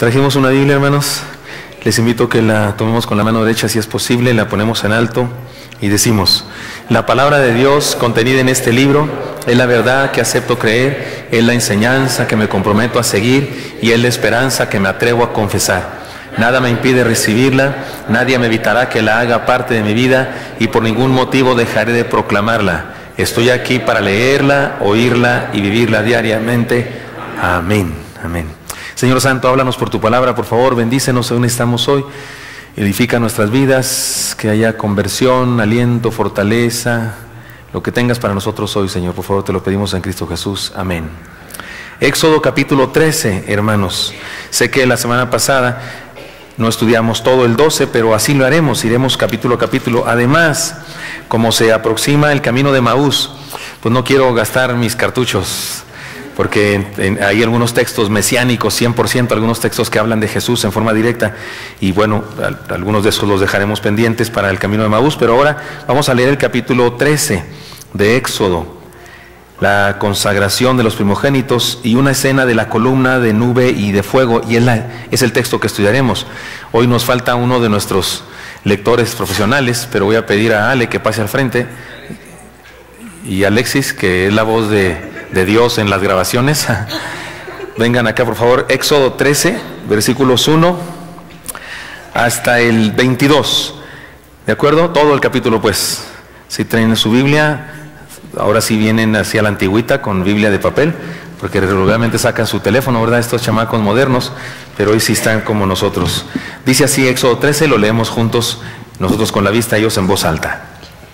Trajimos una Biblia, hermanos. Les invito a que la tomemos con la mano derecha si es posible, la ponemos en alto y decimos: la palabra de Dios contenida en este libro es la verdad que acepto creer, es la enseñanza que me comprometo a seguir y es la esperanza que me atrevo a confesar. Nada me impide recibirla, nadie me evitará que la haga parte de mi vida y por ningún motivo dejaré de proclamarla. Estoy aquí para leerla, oírla y vivirla diariamente. Amén. Amén. Señor Santo, háblanos por tu palabra, por favor, bendícenos donde estamos hoy, edifica nuestras vidas, que haya conversión, aliento, fortaleza, lo que tengas para nosotros hoy, Señor, por favor, te lo pedimos en Cristo Jesús. Amén. Éxodo capítulo 13, hermanos. Sé que la semana pasada no estudiamos todo el 12, pero así lo haremos, iremos capítulo a capítulo. Además, como se aproxima el camino de Emaús, pues no quiero gastar mis cartuchos, porque hay algunos textos mesiánicos, 100%, algunos textos que hablan de Jesús en forma directa, y bueno, algunos de esos los dejaremos pendientes para el camino de Emaús, pero ahora vamos a leer el capítulo 13 de Éxodo, la consagración de los primogénitos y una escena de la columna de nube y de fuego, y es el texto que estudiaremos. Hoy nos falta uno de nuestros lectores profesionales, pero voy a pedir a Ale que pase al frente, y a Alexis, que es la voz de Dios en las grabaciones. Vengan acá, por favor. Éxodo 13, versículos 1 hasta el 22. ¿De acuerdo? Todo el capítulo, pues. Si traen su Biblia, ahora sí vienen hacia la antigüita con Biblia de papel, porque regularmente sacan su teléfono, ¿verdad? Estos chamacos modernos, pero hoy sí están como nosotros. Dice así Éxodo 13, lo leemos juntos, nosotros con la vista, ellos en voz alta.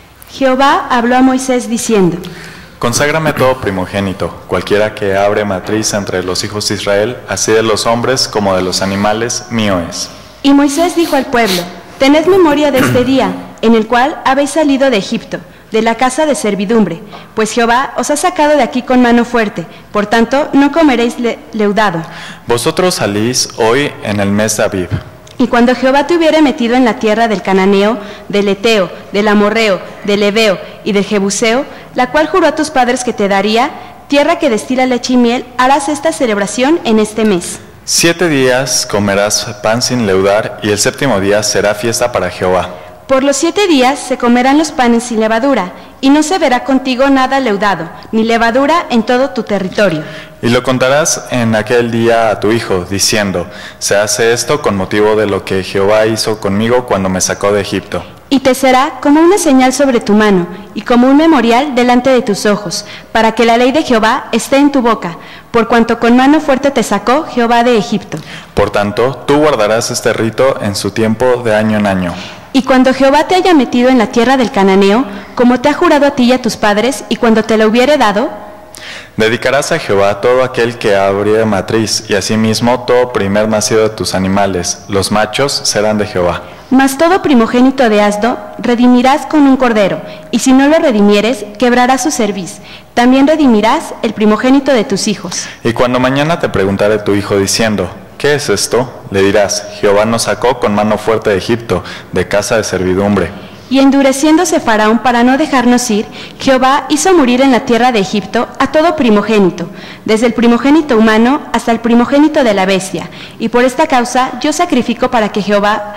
Jehová habló a Moisés diciendo: Conságrame todo primogénito, cualquiera que abre matriz entre los hijos de Israel, así de los hombres como de los animales, mío es. Y Moisés dijo al pueblo: Tened memoria de este día, en el cual habéis salido de Egipto, de la casa de servidumbre, pues Jehová os ha sacado de aquí con mano fuerte, por tanto no comeréis leudado. Vosotros salís hoy en el mes de Abib. Y cuando Jehová te hubiere metido en la tierra del Cananeo, del Eteo, del Amorreo, del Heveo y del Jebuseo, la cual juró a tus padres que te daría, tierra que destila leche y miel, harás esta celebración en este mes. 7 días comerás pan sin leudar, y el 7º día será fiesta para Jehová. Por los 7 días se comerán los panes sin levadura, y no se verá contigo nada leudado, ni levadura en todo tu territorio. Y lo contarás en aquel día a tu hijo, diciendo: se hace esto con motivo de lo que Jehová hizo conmigo cuando me sacó de Egipto. Y te será como una señal sobre tu mano, y como un memorial delante de tus ojos, para que la ley de Jehová esté en tu boca, por cuanto con mano fuerte te sacó Jehová de Egipto. Por tanto, tú guardarás este rito en su tiempo de año en año. Y cuando Jehová te haya metido en la tierra del Cananeo, como te ha jurado a ti y a tus padres, y cuando te la hubiere dado, dedicarás a Jehová todo aquel que abriere matriz, y asimismo todo primer nacido de tus animales, los machos serán de Jehová. Mas todo primogénito de asno redimirás con un cordero, y si no lo redimieres, quebrarás su cerviz. También redimirás el primogénito de tus hijos. Y cuando mañana te preguntare tu hijo diciendo: ¿qué es esto?, le dirás: Jehová nos sacó con mano fuerte de Egipto, de casa de servidumbre. Y endureciéndose Faraón para no dejarnos ir, Jehová hizo morir en la tierra de Egipto a todo primogénito, desde el primogénito humano hasta el primogénito de la bestia. Y por esta causa yo sacrifico para que Jehová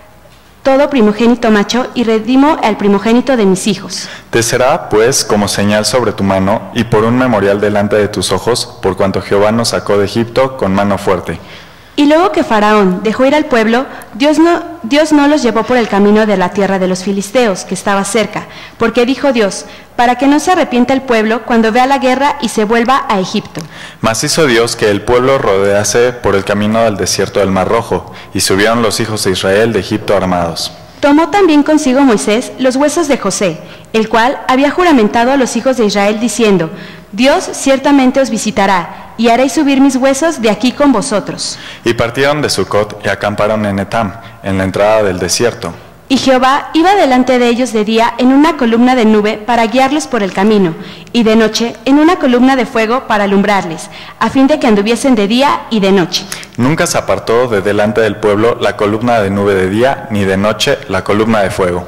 todo primogénito macho, y redimo al primogénito de mis hijos. Te será, pues, como señal sobre tu mano, y por un memorial delante de tus ojos, por cuanto Jehová nos sacó de Egipto con mano fuerte. Y luego que Faraón dejó ir al pueblo, Dios no los llevó por el camino de la tierra de los filisteos, que estaba cerca, porque dijo Dios: para que no se arrepienta el pueblo cuando vea la guerra y se vuelva a Egipto. Mas hizo Dios que el pueblo rodease por el camino del desierto del Mar Rojo, y subieron los hijos de Israel de Egipto armados. Tomó también consigo Moisés los huesos de José, el cual había juramentado a los hijos de Israel diciendo: Dios ciertamente os visitará, y haréis subir mis huesos de aquí con vosotros. Y partieron de Sucot y acamparon en Etam, en la entrada del desierto. Y Jehová iba delante de ellos de día en una columna de nube para guiarlos por el camino, y de noche en una columna de fuego para alumbrarles, a fin de que anduviesen de día y de noche. Nunca se apartó de delante del pueblo la columna de nube de día, ni de noche la columna de fuego.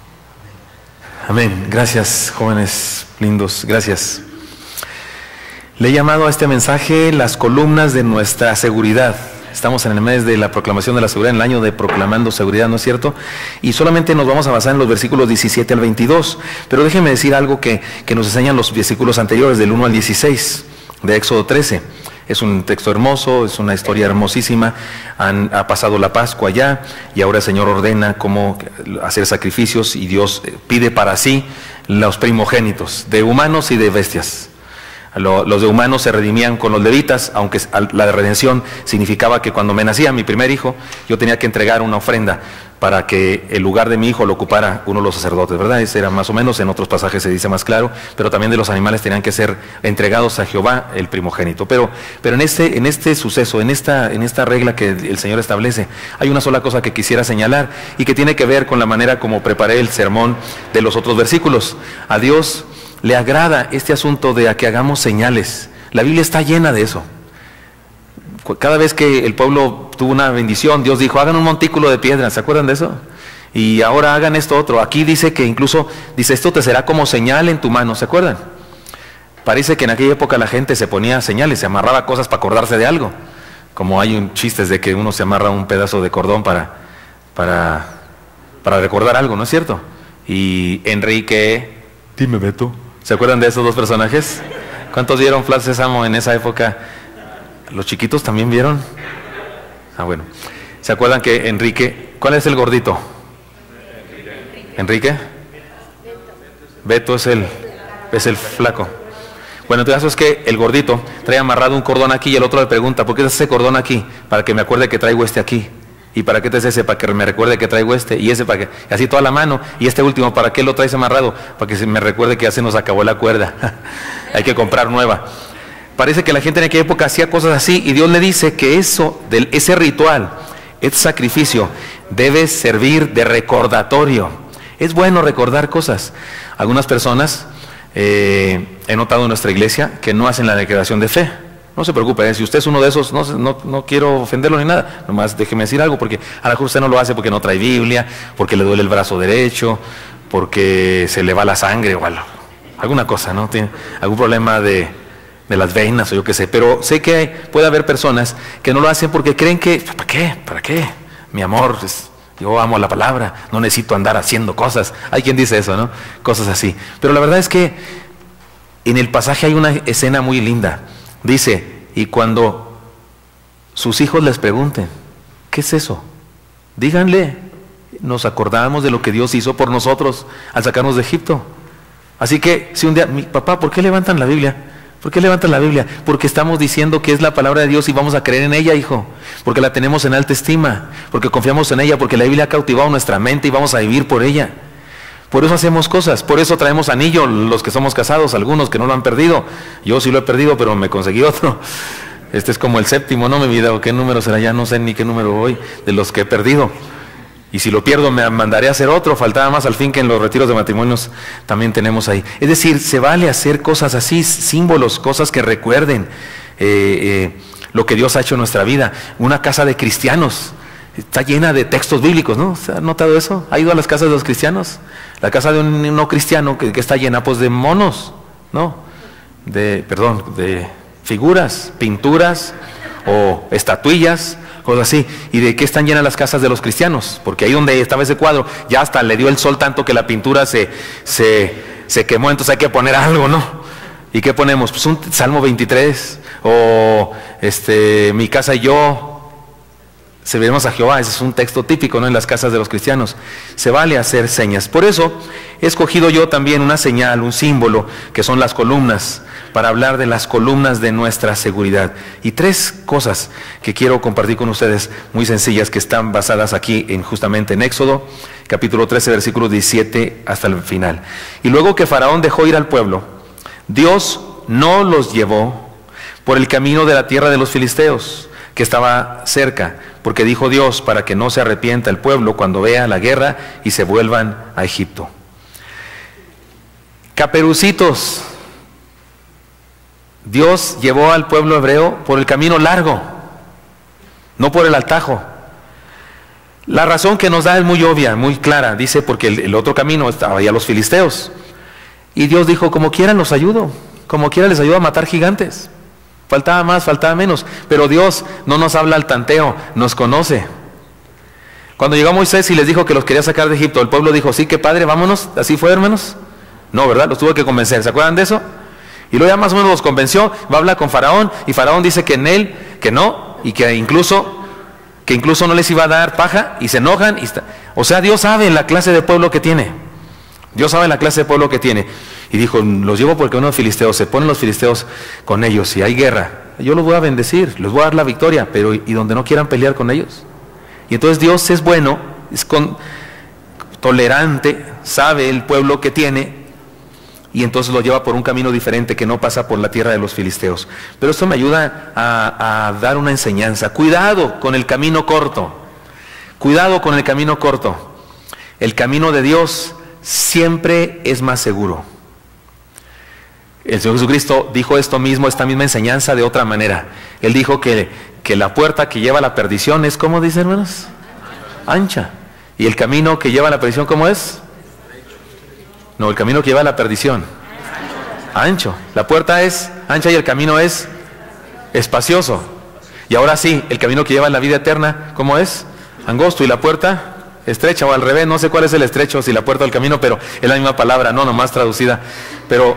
Amén. Gracias, jóvenes lindos. Gracias. Le he llamado a este mensaje las columnas de nuestra seguridad. Estamos en el mes de la proclamación de la seguridad, en el año de proclamando seguridad, ¿no es cierto? Y solamente nos vamos a basar en los versículos 17 al 22. Pero déjenme decir algo que nos enseñan los versículos anteriores, del 1 al 16, de Éxodo 13. Es un texto hermoso, es una historia hermosísima. Ha pasado la Pascua ya y ahora el Señor ordena cómo hacer sacrificios y Dios pide para sí los primogénitos, de humanos y de bestias. Los de humanos se redimían con los levitas, aunque la redención significaba que cuando me nacía mi primer hijo, yo tenía que entregar una ofrenda para que el lugar de mi hijo lo ocupara uno de los sacerdotes, ¿verdad? Ese era más o menos, en otros pasajes se dice más claro, pero también de los animales tenían que ser entregados a Jehová el primogénito. Pero en este suceso, en esta regla que el Señor establece, hay una sola cosa que quisiera señalar y que tiene que ver con la manera como preparé el sermón de los otros versículos. A Dios le agrada este asunto de que hagamos señales. La Biblia está llena de eso. Cada vez que el pueblo tuvo una bendición, Dios dijo, hagan un montículo de piedra. ¿Se acuerdan de eso? Y ahora hagan esto otro. Aquí dice que incluso, dice, esto te será como señal en tu mano. ¿Se acuerdan? Parece que en aquella época la gente se ponía señales, se amarraba cosas para acordarse de algo. Como hay chistes de que uno se amarra un pedazo de cordón para recordar algo, ¿no es cierto? Y Enrique, dime Beto, ¿se acuerdan de esos dos personajes? ¿Cuántos vieron Flash Sésamo en esa época? ¿Los chiquitos también vieron? Ah, bueno. ¿Se acuerdan que Enrique, cuál es el gordito? ¿Enrique? Beto es el flaco. Bueno, entonces es que el gordito trae amarrado un cordón aquí y el otro le pregunta, ¿por qué es ese cordón aquí? Para que me acuerde que traigo este aquí. ¿Y para qué te es ese? Para que me recuerde que traigo este. Y ese para que, así toda la mano. Y este último, ¿para qué lo traes amarrado? Para que se me recuerde que ya se nos acabó la cuerda. Hay que comprar nueva. Parece que la gente en aquella época hacía cosas así y Dios le dice que ese ritual, ese sacrificio, debe servir de recordatorio. Es bueno recordar cosas. Algunas personas, he notado en nuestra iglesia, que no hacen la declaración de fe. No se preocupe, si usted es uno de esos, no quiero ofenderlo ni nada, nomás déjeme decir algo, porque a lo mejor usted no lo hace porque no trae Biblia, porque le duele el brazo derecho, porque se le va la sangre o algo, alguna cosa, ¿no? Tiene algún problema de las venas o yo qué sé, pero sé que puede haber personas que no lo hacen porque creen que, ¿para qué? Mi amor, yo amo la palabra, no necesito andar haciendo cosas. Hay quien dice eso, ¿no? Cosas así. Pero la verdad es que en el pasaje hay una escena muy linda. Dice, y cuando sus hijos les pregunten, ¿qué es eso? Díganle, nos acordamos de lo que Dios hizo por nosotros al sacarnos de Egipto. Así que si un día, papá, ¿por qué levantan la Biblia? ¿Por qué levantan la Biblia? Porque estamos diciendo que es la palabra de Dios y vamos a creer en ella, hijo. Porque la tenemos en alta estima, porque confiamos en ella, porque la Biblia ha cautivado nuestra mente y vamos a vivir por ella. Por eso hacemos cosas, por eso traemos anillo, los que somos casados, algunos que no lo han perdido. Yo sí lo he perdido, pero me conseguí otro. Este es como el séptimo, no me olvido qué número será, ya no sé ni qué número voy, de los que he perdido. Y si lo pierdo me mandaré a hacer otro, faltaba más al fin que en los retiros de matrimonios también tenemos ahí. Es decir, se vale hacer cosas así, símbolos, cosas que recuerden lo que Dios ha hecho en nuestra vida. Una casa de cristianos está llena de textos bíblicos, ¿no? ¿Se ha notado eso? ¿Ha ido a las casas de los cristianos? La casa de un no cristiano que está llena pues de monos, ¿no? De figuras, pinturas o estatuillas, cosas así. ¿Y de qué están llenas las casas de los cristianos? Porque ahí donde estaba ese cuadro, ya hasta le dio el sol tanto que la pintura se quemó, entonces hay que poner algo, ¿no? ¿Y qué ponemos? Pues un Salmo 23, o mi casa y yo serviremos a Jehová. Ese es un texto típico, ¿no? En las casas de los cristianos. Se vale hacer señas. Por eso he escogido yo también una señal, un símbolo, que son las columnas, para hablar de las columnas de nuestra seguridad. Y tres cosas que quiero compartir con ustedes, muy sencillas, que están basadas aquí justamente en Éxodo, capítulo 13, versículos 17 hasta el final. Y luego que Faraón dejó ir al pueblo, Dios no los llevó por el camino de la tierra de los filisteos, que estaba cerca, porque dijo Dios, para que no se arrepienta el pueblo cuando vea la guerra y se vuelvan a Egipto. Caperucitos. Dios llevó al pueblo hebreo por el camino largo, no por el atajo. La razón que nos da es muy obvia, muy clara. Dice, porque el otro camino estaba ya los filisteos. Y Dios dijo, como quiera los ayudo, como quiera les ayudo a matar gigantes. Faltaba más, faltaba menos. Pero Dios no nos habla al tanteo, nos conoce. Cuando llegó Moisés y les dijo que los quería sacar de Egipto, el pueblo dijo, sí, qué padre, vámonos. ¿Así fue, hermanos? No, ¿verdad? Los tuvo que convencer. ¿Se acuerdan de eso? Y luego ya más o menos los convenció, va a hablar con Faraón, y Faraón dice que en él, que no, y que incluso no les iba a dar paja, y se enojan. O sea, Dios sabe la clase de pueblo que tiene. Dios sabe la clase de pueblo que tiene. Y dijo, los llevo porque unos filisteos, se ponen los filisteos con ellos, y hay guerra. Yo los voy a bendecir, les voy a dar la victoria, pero ¿y donde no quieran pelear con ellos? Y entonces Dios es bueno, es tolerante, sabe el pueblo que tiene, y entonces lo lleva por un camino diferente que no pasa por la tierra de los filisteos. Pero esto me ayuda a dar una enseñanza. Cuidado con el camino corto. Cuidado con el camino corto. El camino de Dios siempre es más seguro. El Señor Jesucristo dijo esta misma enseñanza de otra manera. Él dijo que la puerta que lleva a la perdición es, ¿cómo dice, hermanos? Ancha. Y el camino que lleva a la perdición, ¿cómo es? No, el camino que lleva a la perdición. Ancho. La puerta es ancha y el camino es espacioso. Y ahora sí, el camino que lleva a la vida eterna, ¿cómo es? Angosto. Y la puerta estrecha, o al revés, no sé cuál es el estrecho, si la puerta o el camino, pero es la misma palabra, no, nomás traducida. Pero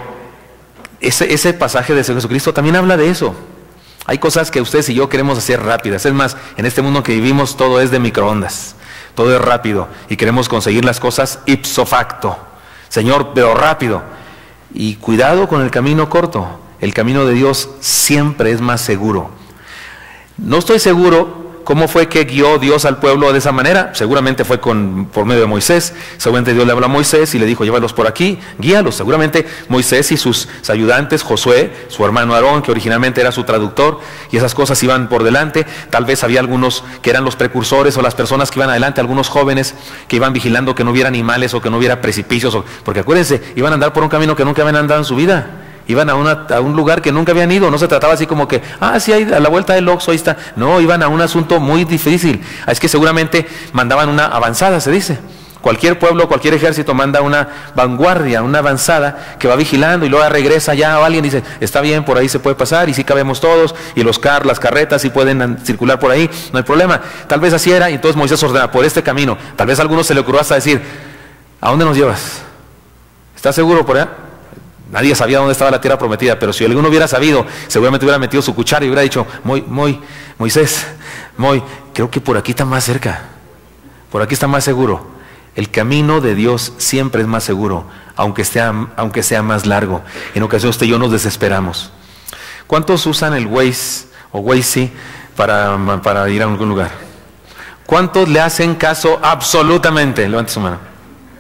ese pasaje de Jesucristo también habla de eso. Hay cosas que ustedes y yo queremos hacer rápidas. Es más, en este mundo que vivimos todo es de microondas. Todo es rápido y queremos conseguir las cosas ipso facto. Señor, pero rápido. Y cuidado con el camino corto. El camino de Dios siempre es más seguro. No estoy seguro cómo fue que guió Dios al pueblo de esa manera. Seguramente fue por medio de Moisés. Seguramente Dios le habló a Moisés y le dijo, llévalos por aquí, guíalos. Seguramente Moisés y sus ayudantes, Josué, su hermano Aarón, que originalmente era su traductor, y esas cosas iban por delante. Tal vez había algunos que eran los precursores o las personas que iban adelante, algunos jóvenes que iban vigilando que no hubiera animales o que no hubiera precipicios, porque acuérdense, iban a andar por un camino que nunca habían andado en su vida. Iban a un lugar que nunca habían ido. No se trataba así como que, sí, ahí a la vuelta del Oxxo, ahí está. No, iban a un asunto muy difícil. Es que seguramente mandaban una avanzada, se dice. Cualquier pueblo, cualquier ejército manda una vanguardia, una avanzada que va vigilando y luego regresa ya, o alguien dice, está bien, por ahí se puede pasar y sí cabemos todos, y las carretas sí pueden circular por ahí, no hay problema. Tal vez así era, y entonces Moisés ordena por este camino. Tal vez a algunos se le ocurrió hasta decir, ¿a dónde nos llevas? ¿Estás seguro por allá? Nadie sabía dónde estaba la tierra prometida, pero si alguno hubiera sabido, seguramente hubiera metido su cuchara y hubiera dicho, Moisés, creo que por aquí está más cerca, por aquí está más seguro. El camino de Dios siempre es más seguro, aunque sea más largo. En ocasiones usted y yo nos desesperamos. ¿Cuántos usan el Waze o Waze para ir a algún lugar? ¿Cuántos le hacen caso absolutamente? Levante su mano.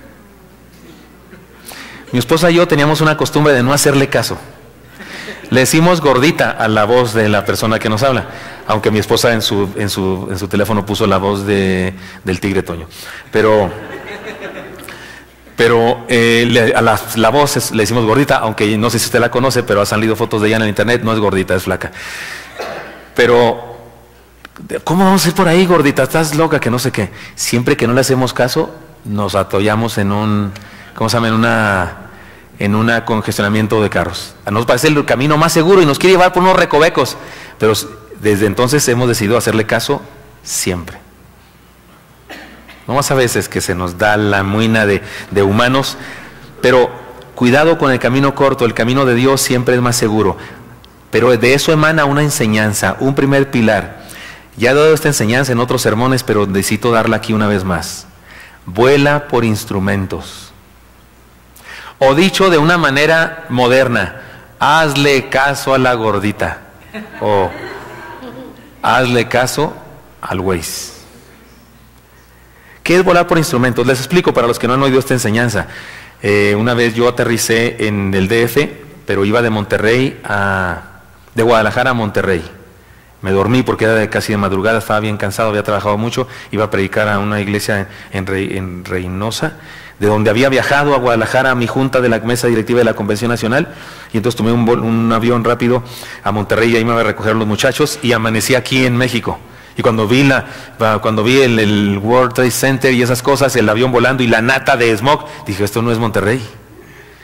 Mi esposa y yo teníamos una costumbre de no hacerle caso. Le decimos gordita a la voz de la persona que nos habla, aunque mi esposa en su teléfono puso la voz del tigre Toño. Pero a la voz le decimos gordita, aunque no sé si usted la conoce, pero ha salido fotos de ella en el internet, no es gordita, es flaca. Pero, ¿cómo vamos a ir por ahí, gordita? ¿Estás loca? Que no sé qué. Siempre que no le hacemos caso, nos atollamos en un congestionamiento de carros. Nos parece el camino más seguro y nos quiere llevar por unos recovecos, pero desde entonces hemos decidido hacerle caso siempre. No más a veces que se nos da la muina de humanos, pero cuidado con el camino corto. El camino de Dios siempre es más seguro, pero de eso emana una enseñanza, un primer pilar. Ya he dado esta enseñanza en otros sermones, pero necesito darla aquí una vez más. Vuela por instrumentos. O dicho de una manera moderna, hazle caso a la gordita. O hazle caso al Waze. ¿Qué es volar por instrumentos? Les explico para los que no han oído esta enseñanza. Una vez yo aterricé en el DF, pero iba de Guadalajara a Monterrey. Me dormí porque era casi de madrugada, estaba bien cansado, había trabajado mucho, iba a predicar a una iglesia en Reynosa, de donde había viajado a Guadalajara a mi junta de la mesa directiva de la Convención Nacional, y entonces tomé un avión rápido a Monterrey y ahí me iban a recoger los muchachos y amanecí aquí en México. Y cuando vi el World Trade Center y esas cosas, el avión volando y la nata de smog, dije, esto no es Monterrey.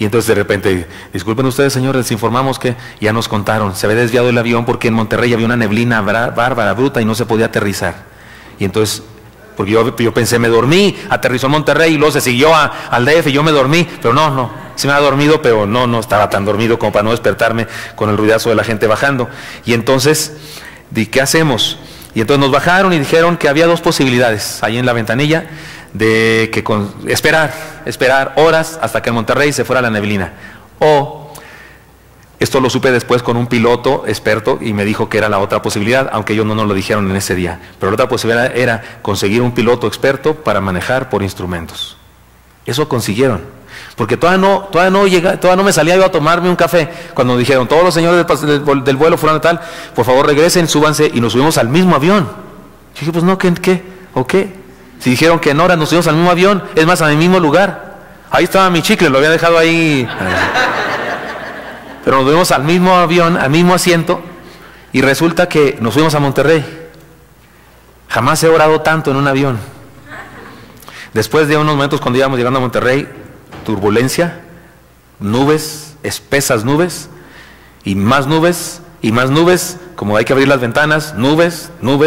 Y entonces de repente, disculpen ustedes, señores, les informamos que ya nos contaron, se había desviado el avión porque en Monterrey había una neblina bárbara, bruta, y no se podía aterrizar. Y entonces, porque yo pensé, me dormí, aterrizó en Monterrey y luego se siguió al DF y yo me dormí, pero no, sí me había dormido, pero no estaba tan dormido como para no despertarme con el ruidazo de la gente bajando. Y entonces, ¿qué hacemos? Y entonces nos bajaron y dijeron que había dos posibilidades ahí en la ventanilla, de que esperar horas hasta que en Monterrey se fuera la neblina. O, esto lo supe después con un piloto experto y me dijo que era la otra posibilidad, aunque ellos no nos lo dijeron en ese día. Pero la otra posibilidad era conseguir un piloto experto para manejar por instrumentos. Eso consiguieron. Porque todavía no me salía yo a tomarme un café cuando dijeron, todos los señores del vuelo fueron tal, por favor regresen, súbanse, y nos subimos al mismo avión. Yo dije, pues no, ¿qué? ¿O qué? Si dijeron que en horas nos subimos al mismo avión, es más, a mi mismo lugar. Ahí estaba mi chicle, lo había dejado ahí. Pero nos subimos al mismo avión, al mismo asiento, y resulta que nos fuimos a Monterrey. Jamás he orado tanto en un avión. Después de unos momentos cuando íbamos llegando a Monterrey, turbulencia, nubes, espesas nubes, y más nubes, como hay que abrir las ventanas, nubes.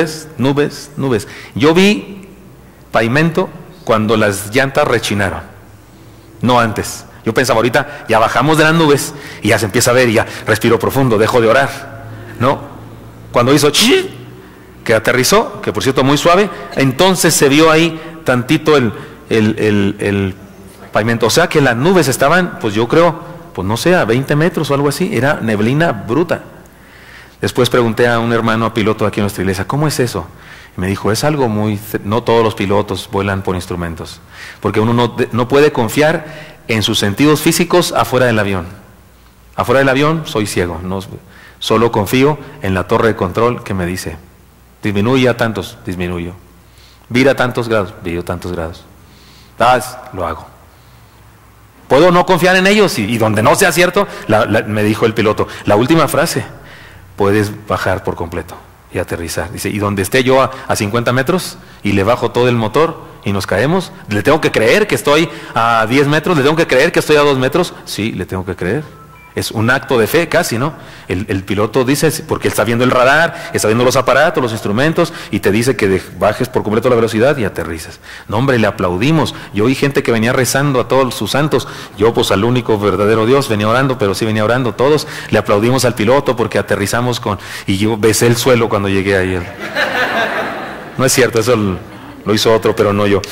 Yo vi pavimento cuando las llantas rechinaron, no antes. Yo pensaba, ahorita ya bajamos de las nubes y ya se empieza a ver y ya respiro profundo, dejo de orar. No, cuando hizo que aterrizó, que por cierto muy suave, entonces se vio ahí tantito el pavimento. O sea que las nubes estaban, pues yo creo, pues no sé, a 20 metros o algo así, era neblina bruta. Después pregunté a un hermano piloto aquí en nuestra iglesia, ¿cómo es eso? Y me dijo, es algo no todos los pilotos vuelan por instrumentos, porque uno no puede confiar en sus sentidos físicos afuera del avión. Afuera del avión soy ciego, solo confío en la torre de control que me dice, disminuye a tantos, disminuyo. Vira a tantos grados, viro tantos grados. Lo hago. Puedo no confiar en ellos y donde no sea cierto, me dijo el piloto, la última frase, puedes bajar por completo y aterrizar. Dice, y donde esté yo a 50 metros y le bajo todo el motor y nos caemos, ¿le tengo que creer que estoy a 10 metros? ¿Le tengo que creer que estoy a 2 metros? Sí, le tengo que creer. Es un acto de fe casi, ¿no? El piloto dice, porque él está viendo el radar, está viendo los aparatos, los instrumentos, y te dice que bajes por completo la velocidad y aterrizas. No, hombre, le aplaudimos. Yo oí gente que venía rezando a todos sus santos. Yo, pues al único verdadero Dios, venía orando, pero sí venía orando todos. Le aplaudimos al piloto porque aterrizamos y yo besé el suelo cuando llegué ahí. No es cierto, eso lo hizo otro, pero no yo.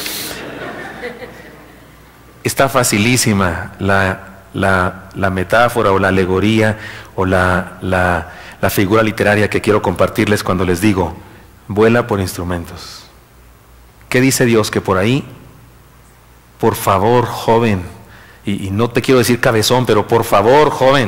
Está facilísima la metáfora o la alegoría o la figura literaria que quiero compartirles cuando les digo, vuela por instrumentos. ¿Qué dice Dios? Que por ahí, por favor, joven, y no te quiero decir cabezón, pero por favor, joven,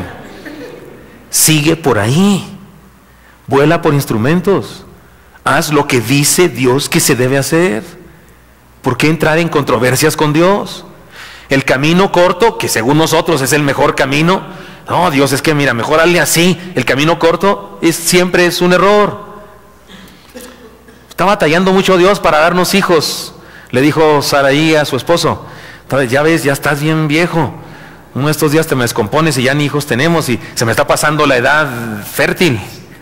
sigue por ahí, vuela por instrumentos, haz lo que dice Dios que se debe hacer. ¿Por qué entrar en controversias con Dios? El camino corto, que según nosotros es el mejor camino, no, Dios, es que mira, mejor hazle así. El camino corto siempre es un error. Está batallando mucho Dios para darnos hijos. Le dijo Saraí a su esposo, ya ves, ya estás bien viejo, uno de estos días te me descompones y ya ni hijos tenemos y se me está pasando la edad fértil.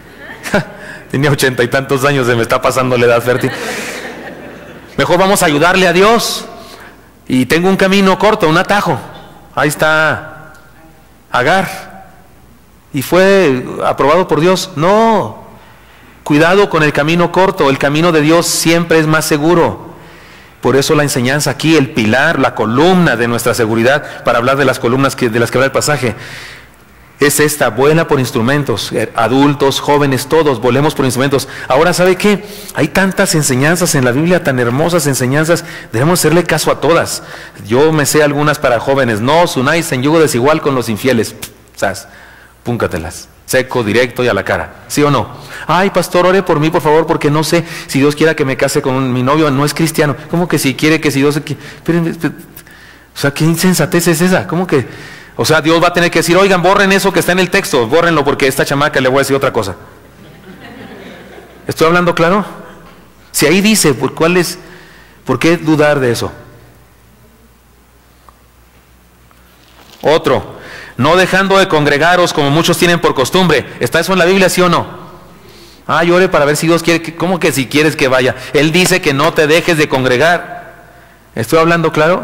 Tenía 80 y tantos años, se me está pasando la edad fértil. Mejor vamos a ayudarle a Dios. Y tengo un camino corto, un atajo. Ahí está Agar. ¿Y fue aprobado por Dios? No. Cuidado con el camino corto. El camino de Dios siempre es más seguro. Por eso la enseñanza aquí, el pilar, la columna de nuestra seguridad, para hablar de las columnas de las que habla el pasaje, es esta: vuela por instrumentos. Adultos, jóvenes, todos volemos por instrumentos. Ahora, ¿sabe qué? Hay tantas enseñanzas en la Biblia, tan hermosas enseñanzas, debemos hacerle caso a todas. Yo me sé algunas para jóvenes. No os unáis en yugo desigual con los infieles. Púncatelas, seco, directo y a la cara. ¿Sí o no? Ay, pastor, ore por mí, por favor, porque no sé si Dios quiera que me case con mi novio, no es cristiano. ¿Cómo que si quiere que si Dios... O sea, ¿qué insensatez es esa? ¿Cómo que...? O sea, Dios va a tener que decir, oigan, borren eso que está en el texto, bórrenlo porque a esta chamaca le voy a decir otra cosa. ¿Estoy hablando claro? Si ahí dice, ¿por qué dudar de eso? Otro, no dejando de congregaros como muchos tienen por costumbre. ¿Está eso en la Biblia, sí o no? Ah, yo ore para ver si Dios quiere. ¿Cómo que si quieres que vaya? Él dice que no te dejes de congregar. ¿Estoy hablando claro?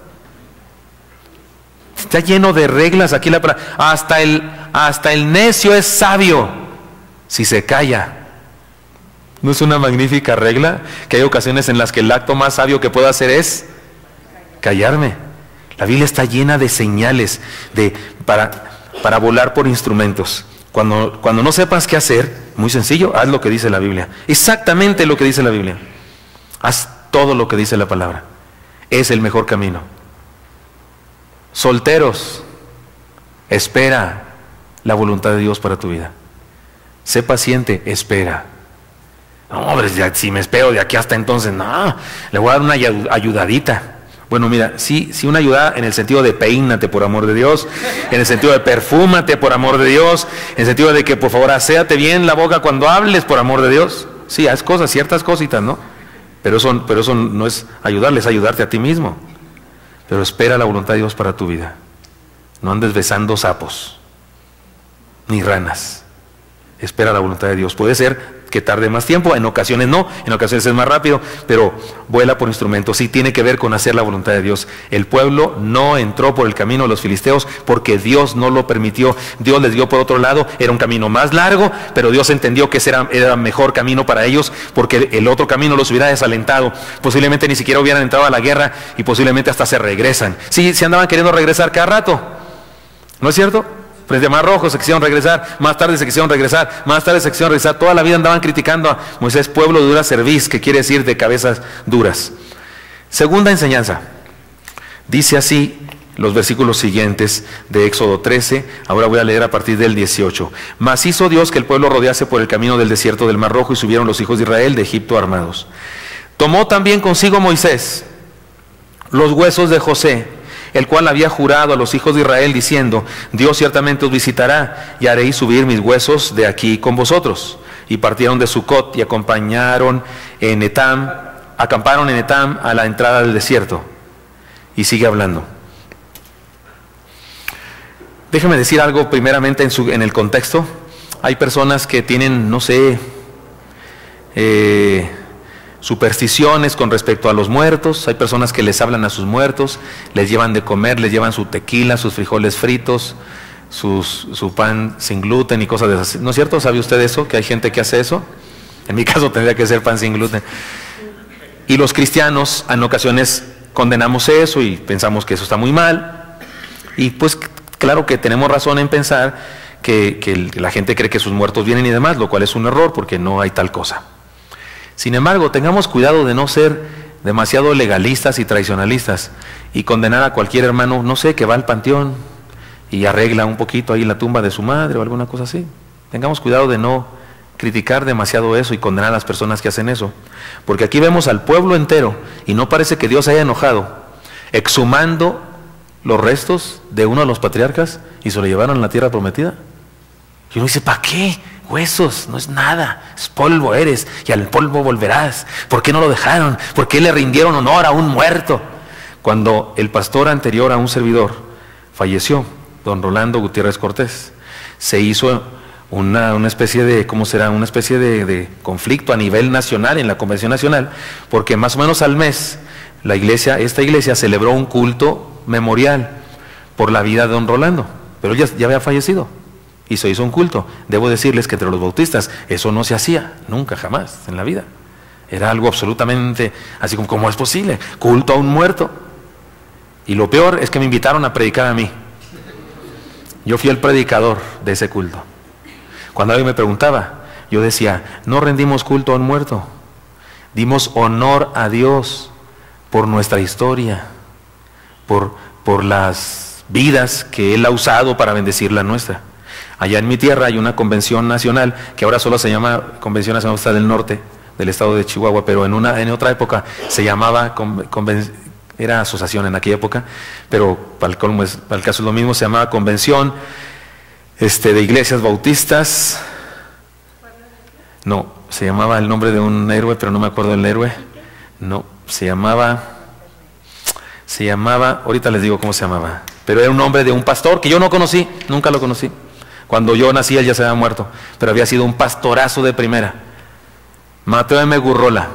Está lleno de reglas aquí la palabra. Hasta el necio es sabio si se calla. ¿No es una magnífica regla? Que hay ocasiones en las que el acto más sabio que puedo hacer es callarme. La Biblia está llena de señales para volar por instrumentos. Cuando no sepas qué hacer, muy sencillo, haz lo que dice la Biblia. Exactamente lo que dice la Biblia. Haz todo lo que dice la palabra. Es el mejor camino. Solteros, espera la voluntad de Dios para tu vida. Sé paciente, espera. No, hombre, si me espero de aquí hasta entonces, no, le voy a dar una ayudadita. Bueno, mira, sí una ayuda en el sentido de peínate por amor de Dios, en el sentido de perfúmate por amor de Dios, en el sentido de que por favor aséate bien la boca cuando hables por amor de Dios. Sí, haz cosas, ciertas cositas, ¿no? Pero eso no es ayudarles, es ayudarte a ti mismo. Pero espera la voluntad de Dios para tu vida. No andes besando sapos, ni ranas. Espera la voluntad de Dios. Puede ser que tarde más tiempo, en ocasiones no, en ocasiones es más rápido, pero vuela por instrumentos. Sí tiene que ver con hacer la voluntad de Dios. El pueblo no entró por el camino de los filisteos porque Dios no lo permitió. Dios les dio por otro lado, era un camino más largo, pero Dios entendió que ese era mejor camino para ellos porque el otro camino los hubiera desalentado. Posiblemente ni siquiera hubieran entrado a la guerra y posiblemente hasta se regresan. Sí, se andaban queriendo regresar cada rato, ¿no es cierto? Frente a Mar Rojo se quisieron regresar, más tarde se quisieron regresar, más tarde se quisieron regresar. Toda la vida andaban criticando a Moisés, pueblo de dura cerviz, que quiere decir de cabezas duras. Segunda enseñanza, dice así los versículos siguientes de Éxodo 13, ahora voy a leer a partir del 18. Mas hizo Dios que el pueblo rodease por el camino del desierto del Mar Rojo y subieron los hijos de Israel de Egipto armados. Tomó también consigo Moisés los huesos de José, el cual había jurado a los hijos de Israel diciendo, Dios ciertamente os visitará y haréis subir mis huesos de aquí con vosotros. Y partieron de Sucot y acamparon en Etam a la entrada del desierto. Y sigue hablando. Déjame decir algo primeramente en el contexto. Hay personas que tienen, no sé, supersticiones con respecto a los muertos. Hay personas que les hablan a sus muertos, les llevan de comer, les llevan su tequila, sus frijoles fritos, su pan sin gluten y cosas de esas. ¿No es cierto? ¿Sabe usted eso? Que hay gente que hace eso. En mi caso tendría que ser pan sin gluten. Y los cristianos en ocasiones condenamos eso y pensamos que eso está muy mal. Y pues claro que tenemos razón en pensar que la gente cree que sus muertos vienen y demás, lo cual es un error porque no hay tal cosa. Sin embargo, tengamos cuidado de no ser demasiado legalistas y tradicionalistas y condenar a cualquier hermano, no sé, que va al panteón y arregla un poquito ahí la tumba de su madre o alguna cosa así. Tengamos cuidado de no criticar demasiado eso y condenar a las personas que hacen eso. Porque aquí vemos al pueblo entero y no parece que Dios haya enojado, exhumando los restos de uno de los patriarcas y se lo llevaron a la tierra prometida. Y uno dice, ¿para qué? Huesos, no es nada, es polvo eres y al polvo volverás. ¿Por qué no lo dejaron? ¿Por qué le rindieron honor a un muerto? Cuando el pastor anterior a un servidor falleció, don Rolando Gutiérrez Cortés, se hizo una especie de, ¿cómo será? Una especie de conflicto a nivel nacional, en la Convención Nacional, porque más o menos al mes esta iglesia celebró un culto memorial por la vida de don Rolando, pero él ya había fallecido. Y se hizo un culto. Debo decirles que entre los bautistas eso no se hacía, nunca, jamás en la vida. Era algo absolutamente así como, ¿cómo es posible? Culto a un muerto. Y lo peor es que me invitaron a predicar a mí. Yo fui el predicador de ese culto. Cuando alguien me preguntaba, yo decía, no rendimos culto a un muerto, dimos honor a Dios por nuestra historia, por las vidas que Él ha usado para bendecir la nuestra. Allá en mi tierra hay una convención nacional que ahora solo se llama Convención Nacional del Norte del estado de Chihuahua, pero en otra época se llamaba era asociación en aquella época, pero para el caso es lo mismo, se llamaba Convención de Iglesias Bautistas. No, se llamaba el nombre de un héroe, pero no me acuerdo del héroe. No, se llamaba, ahorita les digo cómo se llamaba. pero era un nombre de un pastor que yo no conocí, nunca lo conocí. Cuando yo nací él ya se había muerto, pero había sido un pastorazo de primera. Mateo M. Gurrola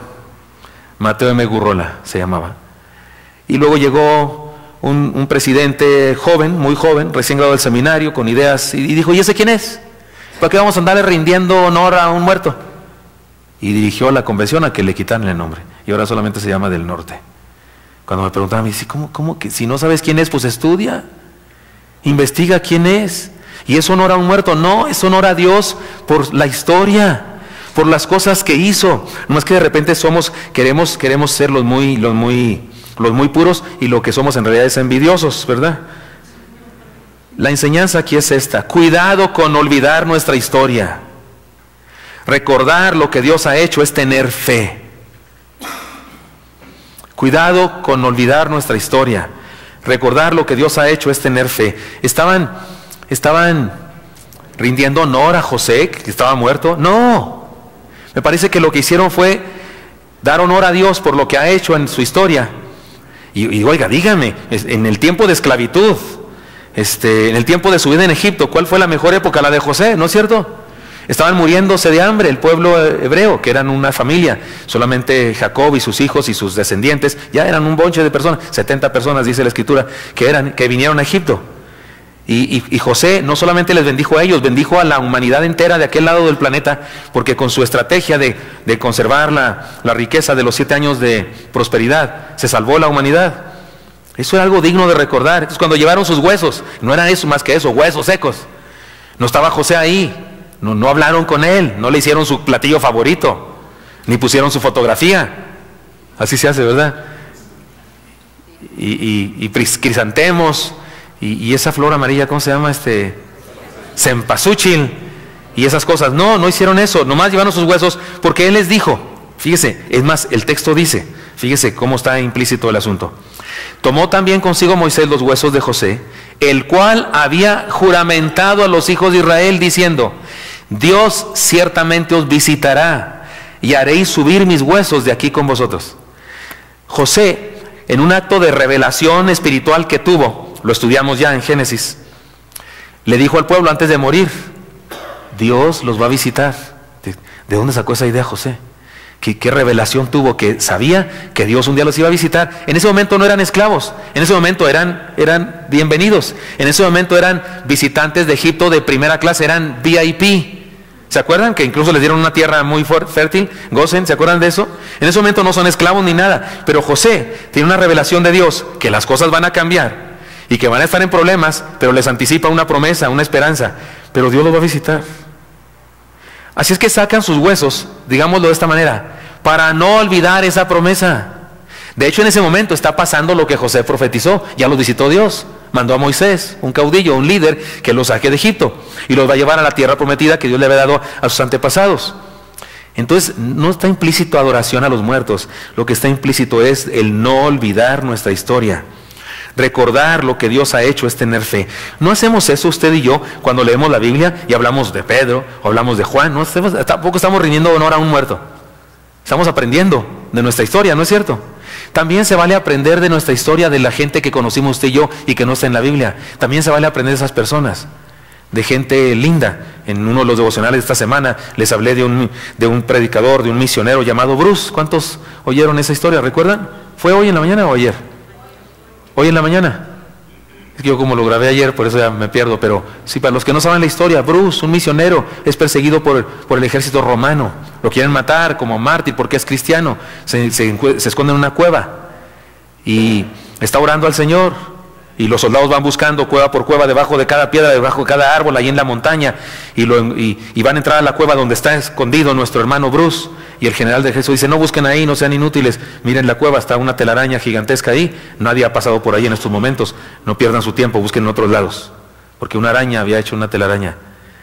se llamaba. Y luego llegó un presidente joven, muy joven, recién graduado del seminario, con ideas, y dijo, ¿y ese quién es? ¿Para qué vamos a andarle rindiendo honor a un muerto? Y dirigió a la convención a que le quitaran el nombre, y ahora solamente se llama Del Norte. Cuando me preguntaban, me dice, ¿cómo que si no sabes quién es, pues estudia, investiga quién es? ¿Y es honor a un muerto? No, es honor a Dios por la historia, por las cosas que hizo. No es que de repente queremos ser los muy puros, y lo que somos en realidad es envidiosos, ¿verdad? La enseñanza aquí es esta: cuidado con olvidar nuestra historia. Recordar lo que Dios ha hecho es tener fe. Cuidado con olvidar nuestra historia. Recordar lo que Dios ha hecho es tener fe. Estaban rindiendo honor a José, que estaba muerto. No, me parece que lo que hicieron fue dar honor a Dios por lo que ha hecho en su historia. Y oiga, dígame, en el tiempo de esclavitud, en el tiempo de su vida en Egipto, ¿cuál fue la mejor época? La de José, ¿no es cierto? Estaban muriéndose de hambre el pueblo hebreo, que eran una familia. Solamente Jacob y sus hijos y sus descendientes, ya eran un bonche de personas, 70 personas dice la Escritura, que vinieron a Egipto. Y José no solamente les bendijo a ellos, bendijo a la humanidad entera de aquel lado del planeta, porque con su estrategia de conservar la riqueza de los 7 años de prosperidad, se salvó la humanidad. Eso era algo digno de recordar. Entonces, cuando llevaron sus huesos, no era eso más que eso, huesos secos. No estaba José ahí, no hablaron con él, no le hicieron su platillo favorito, ni pusieron su fotografía. Así se hace, ¿verdad? Y crisantemos, y esa flor amarilla, ¿cómo se llama? Cempasúchil, y esas cosas. No hicieron eso, nomás llevaron sus huesos, porque él les dijo, fíjese, es más, el texto dice, fíjese cómo está implícito el asunto. Tomó también consigo Moisés los huesos de José, el cual había juramentado a los hijos de Israel, diciendo, Dios ciertamente os visitará, y haréis subir mis huesos de aquí con vosotros. José, en un acto de revelación espiritual que tuvo, lo estudiamos ya en Génesis, le dijo al pueblo antes de morir, Dios los va a visitar. ¿De dónde sacó esa idea José? ¿Qué revelación tuvo? Que sabía que Dios un día los iba a visitar. En ese momento no eran esclavos, en ese momento eran bienvenidos, en ese momento eran visitantes de Egipto de primera clase, eran VIP. ¿Se acuerdan? Que incluso les dieron una tierra muy fértil, Gosen, ¿se acuerdan de eso? En ese momento no son esclavos ni nada, pero José tiene una revelación de Dios, que las cosas van a cambiar y que van a estar en problemas, pero les anticipa una promesa, una esperanza, pero Dios los va a visitar. Así es que sacan sus huesos, digámoslo de esta manera, para no olvidar esa promesa. De hecho, en ese momento está pasando lo que José profetizó, ya los visitó Dios. Mandó a Moisés, un caudillo, un líder, que los saque de Egipto y los va a llevar a la tierra prometida que Dios le había dado a sus antepasados. Entonces, no está implícito adoración a los muertos, lo que está implícito es el no olvidar nuestra historia. Recordar lo que Dios ha hecho es tener fe. No hacemos eso usted y yo cuando leemos la Biblia y hablamos de Pedro o hablamos de Juan, tampoco estamos rindiendo honor a un muerto. Estamos aprendiendo de nuestra historia, ¿no es cierto? También se vale aprender de nuestra historia, de la gente que conocimos usted y yo y que no está en la Biblia. También se vale aprender de esas personas, de gente linda. En uno de los devocionales de esta semana les hablé de un predicador, de un misionero llamado Bruce. ¿Cuántos oyeron esa historia? ¿Recuerdan? ¿Fue hoy en la mañana o ayer? Hoy en la mañana. Es que yo como lo grabé ayer, por eso ya me pierdo, pero sí, para los que no saben la historia, Bruce, un misionero, es perseguido por el ejército romano. Lo quieren matar como mártir porque es cristiano. Se esconde en una cueva y está orando al Señor, y los soldados van buscando cueva por cueva, debajo de cada piedra, debajo de cada árbol, ahí en la montaña, y van a entrar a la cueva donde está escondido nuestro hermano Bruce. Y el general de ejército dice, no busquen ahí, no sean inútiles, miren la cueva, está una telaraña gigantesca ahí, nadie ha pasado por ahí en estos momentos, no pierdan su tiempo, busquen en otros lados, porque una araña había hecho una telaraña.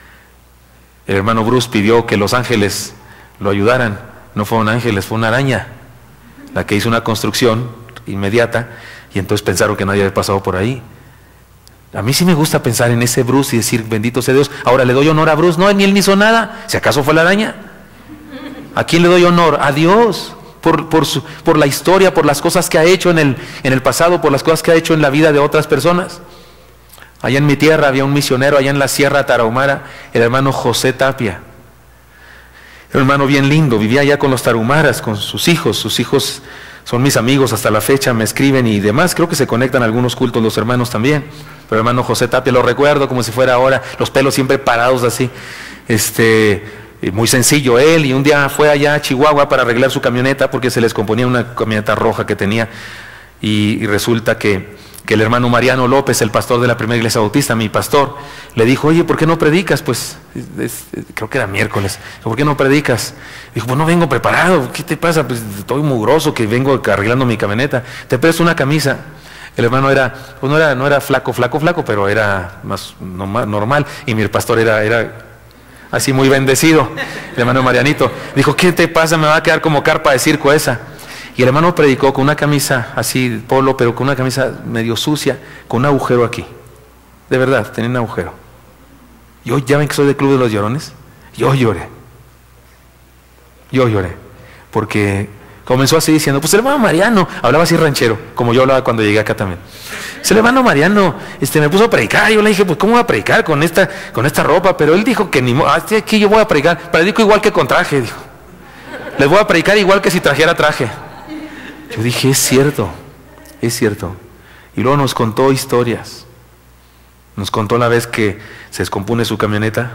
El hermano Bruce pidió que los ángeles lo ayudaran, no fueron ángeles, fue una araña la que hizo una construcción inmediata, y entonces pensaron que nadie había pasado por ahí. A mí sí me gusta pensar en ese Bruce y decir, bendito sea Dios. Ahora le doy honor a Bruce, no, ni él ni hizo nada, si acaso fue la araña. ¿A quién le doy honor? A Dios, por la historia, por las cosas que ha hecho en el pasado, por las cosas que ha hecho en la vida de otras personas. Allá en mi tierra había un misionero, allá en la Sierra Tarahumara, el hermano José Tapia. Era un hermano bien lindo, vivía allá con los tarahumaras, con sus hijos son mis amigos hasta la fecha, me escriben y demás, creo que se conectan a algunos cultos los hermanos también, pero el hermano José Tapia lo recuerdo como si fuera ahora, los pelos siempre parados así, muy sencillo él, y un día fue allá a Chihuahua para arreglar su camioneta porque se les componía una camioneta roja que tenía, y resulta que el hermano Mariano López, el pastor de la primera iglesia bautista, mi pastor, le dijo, oye, ¿por qué no predicas? Pues, creo que era miércoles, ¿por qué no predicas? Dijo, pues no vengo preparado, ¿qué te pasa? Pues estoy mugroso que vengo arreglando mi camioneta, te presto una camisa. El hermano era, pues no era flaco, pero era más normal, y mi pastor era así muy bendecido, el hermano Marianito. Dijo, ¿qué te pasa? Me va a quedar como carpa de circo esa. Y el hermano predicó con una camisa así, polo, pero con una camisa medio sucia, con un agujero aquí. De verdad, tenía un agujero. Yo, ya ven que soy del Club de los Llorones. Yo lloré. Porque comenzó así diciendo, pues el hermano Mariano, hablaba así ranchero, como yo hablaba cuando llegué acá también. El hermano Mariano me puso a predicar. Yo le dije, pues ¿cómo voy a predicar con esta ropa? Pero él dijo que aquí yo voy a predicar. Predico igual que con traje, dijo. Les voy a predicar igual que si trajera traje. Yo dije, es cierto. Y luego nos contó historias. Nos contó la vez que se descompone su camioneta,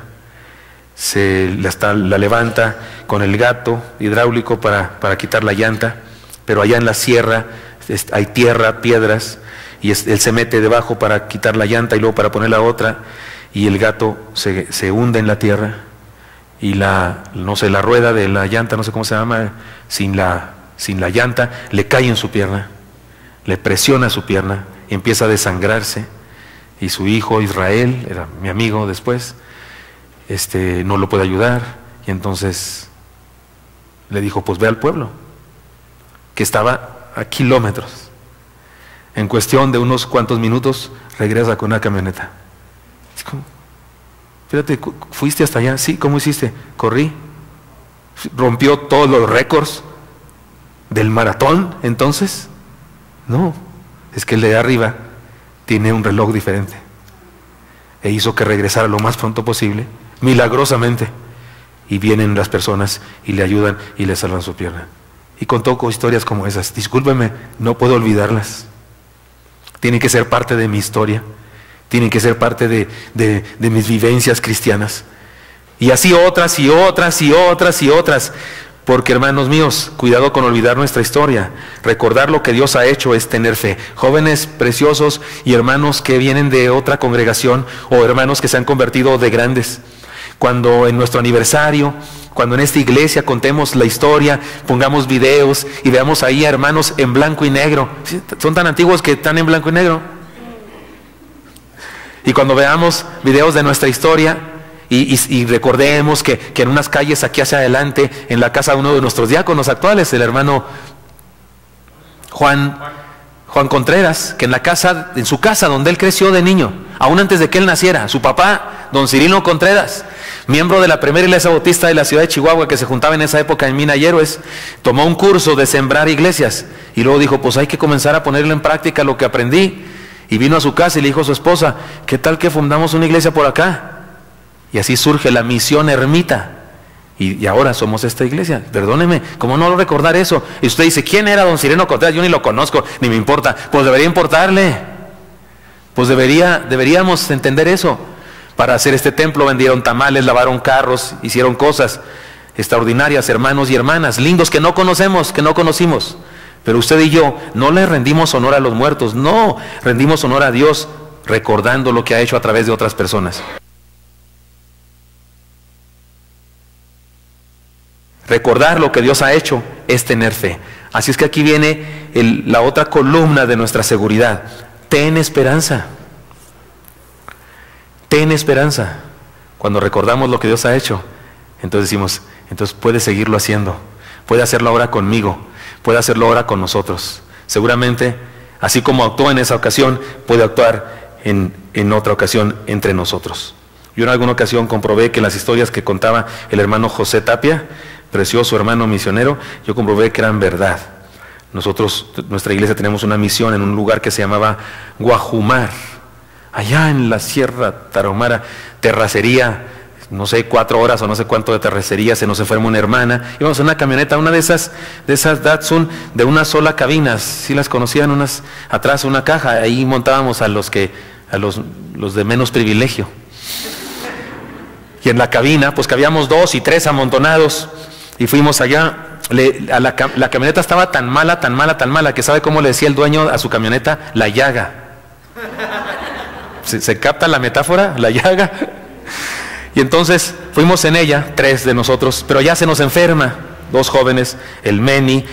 la levanta con el gato hidráulico para quitar la llanta, pero allá en la sierra hay tierra, piedras, y él se mete debajo para quitar la llanta y luego para poner la otra, y el gato se hunde en la tierra, y la rueda de la llanta, no sé cómo se llama, sin la llanta, le cae en su pierna, le presiona su pierna, empieza a desangrarse, y su hijo Israel, era mi amigo después, no lo puede ayudar, y entonces le dijo, pues ve al pueblo, que estaba a kilómetros. En cuestión de unos cuantos minutos, regresa con una camioneta. Fíjate, ¿fuiste hasta allá? Sí, ¿cómo hiciste? Corrí. ¿Rompió todos los récords del maratón entonces? No, es que el de arriba tiene un reloj diferente. E hizo que regresara lo más pronto posible, milagrosamente. Y vienen las personas y le ayudan y le salvan su pierna. Y contó historias como esas. Discúlpeme, no puedo olvidarlas. Tienen que ser parte de mi historia. Tienen que ser parte de mis vivencias cristianas. Y así otras y otras y otras y otras. Porque, hermanos míos, cuidado con olvidar nuestra historia. Recordar lo que Dios ha hecho es tener fe. Jóvenes preciosos y hermanos que vienen de otra congregación o hermanos que se han convertido de grandes. Cuando en nuestro aniversario, cuando en esta iglesia contemos la historia, pongamos videos y veamos ahí a hermanos en blanco y negro. Son tan antiguos que están en blanco y negro. Y cuando veamos videos de nuestra historia y recordemos que en unas calles aquí hacia adelante, en la casa de uno de nuestros diáconos actuales, el hermano Juan Contreras, que en su casa donde él creció de niño, aún antes de que él naciera, su papá, don Cirilo Contreras, miembro de la primera iglesia bautista de la ciudad de Chihuahua, que se juntaba en esa época en Mina y Héroes, tomó un curso de sembrar iglesias y luego dijo, pues hay que comenzar a ponerlo en práctica lo que aprendí, y vino a su casa y le dijo a su esposa, ¿qué tal que fundamos una iglesia por acá? Y así surge la misión ermita, y ahora somos esta iglesia. Perdóneme, ¿cómo no recordar eso? Y usted dice, ¿quién era don Cirilo Contreras? Yo ni lo conozco, ni me importa. Pues debería importarle, pues deberíamos entender eso. Para hacer este templo vendieron tamales, lavaron carros, hicieron cosas extraordinarias, hermanos y hermanas, lindos que no conocimos. Pero usted y yo no le rendimos honor a los muertos, no, rendimos honor a Dios recordando lo que ha hecho a través de otras personas. Recordar lo que Dios ha hecho es tener fe. Así es que aquí viene la otra columna de nuestra seguridad. Ten esperanza. Ten esperanza. Cuando recordamos lo que Dios ha hecho, entonces decimos, entonces puede seguirlo haciendo. Puede hacerlo ahora conmigo. Puede hacerlo ahora con nosotros. Seguramente, así como actuó en esa ocasión, puede actuar en otra ocasión entre nosotros. Yo en alguna ocasión comprobé que las historias que contaba el hermano José Tapia, precioso hermano misionero, yo comprobé que eran verdad. Nosotros, nuestra iglesia, tenemos una misión en un lugar que se llamaba Guajumar. allá en la Sierra Tarahumara, terracería, no sé, 4 horas o no sé cuánto de terracería, se nos enferma una hermana. Íbamos en una camioneta, una de esas Datsun, de una sola cabina, si las conocían, unas atrás, una caja, ahí montábamos a los de menos privilegio. Y en la cabina, pues cabíamos 2 y 3 amontonados, y fuimos allá. La camioneta estaba tan mala, que ¿sabe cómo le decía el dueño a su camioneta? La llaga. ¿Se capta la metáfora? La llaga. Y entonces fuimos en ella, 3 de nosotros, pero ya se nos enferma, 2 jóvenes, el Meni,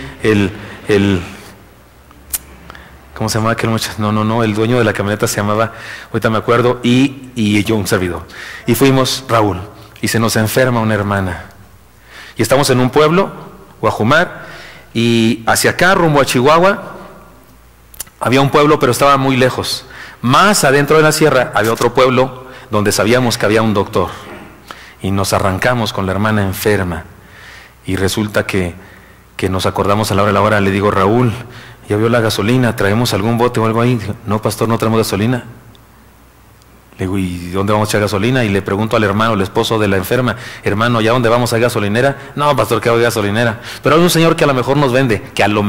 ¿cómo se llamaba aquel muchacho? No, el dueño de la camioneta se llamaba, ahorita me acuerdo, y yo, un servidor. Y fuimos, Raúl, y se nos enferma una hermana. Y estamos en un pueblo, Guajumar, y hacia acá, rumbo a Chihuahua, había un pueblo, pero estaba muy lejos. Más adentro de la sierra había otro pueblo donde sabíamos que había un doctor. Y nos arrancamos con la hermana enferma. Y resulta que nos acordamos a la hora de la hora. Le digo, Raúl, ¿ya vio la gasolina? ¿Traemos algún bote o algo ahí? Dijo, no, pastor, no traemos gasolina. Le digo, ¿y dónde vamos a echar gasolina? Y le pregunto al hermano, el esposo de la enferma, hermano, ¿ya dónde vamos a gasolinera? No, pastor, que hay gasolinera. Pero hay un señor que a lo mejor nos vende,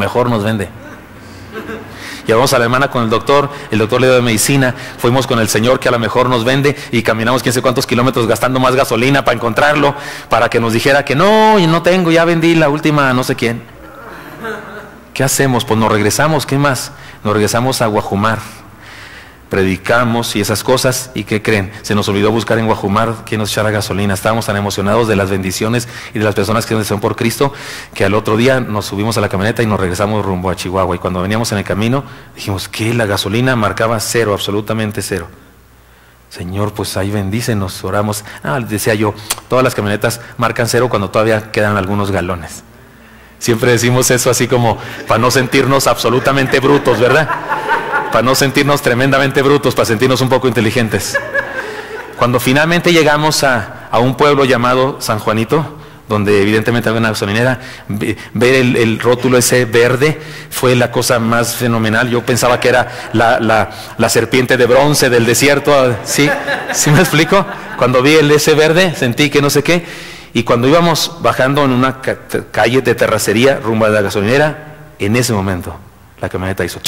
Llevamos a la hermana con el doctor le dio de medicina, fuimos con el señor que a lo mejor nos vende y caminamos quién sé cuántos kilómetros gastando más gasolina para encontrarlo, para que nos dijera que no, y no tengo, ya vendí la última no sé quién. ¿Qué hacemos? Pues nos regresamos, ¿qué más? Nos regresamos a Guajumar, predicamos y esas cosas, ¿y qué creen? Se nos olvidó buscar en Guajumar quién nos echara gasolina. Estábamos tan emocionados de las bendiciones y de las personas que nos son por Cristo, que al otro día nos subimos a la camioneta y nos regresamos rumbo a Chihuahua. Y cuando veníamos en el camino, dijimos que la gasolina marcaba 0, absolutamente 0. Señor, pues ahí bendícenos, oramos. Decía yo, todas las camionetas marcan 0 cuando todavía quedan algunos galones. Siempre decimos eso así como para no sentirnos absolutamente brutos, ¿verdad? Para no sentirnos tremendamente brutos, para sentirnos un poco inteligentes. Cuando finalmente llegamos a un pueblo llamado San Juanito, donde evidentemente había una gasolinera, ver el rótulo ese verde fue la cosa más fenomenal. Yo pensaba que era la serpiente de bronce del desierto. ¿Sí me explico? Cuando vi ese verde, sentí que no sé qué. Y cuando íbamos bajando en una calle de terracería rumbo a la gasolinera, en ese momento la camioneta hizo